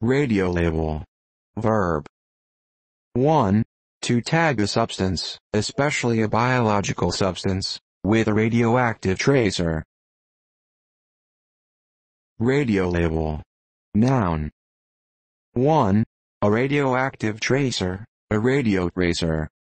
Radiolabel. Verb. 1. To tag a substance, especially a biological substance, with a radioactive tracer. Radiolabel. Noun. 1. A radioactive tracer, a radiotracer.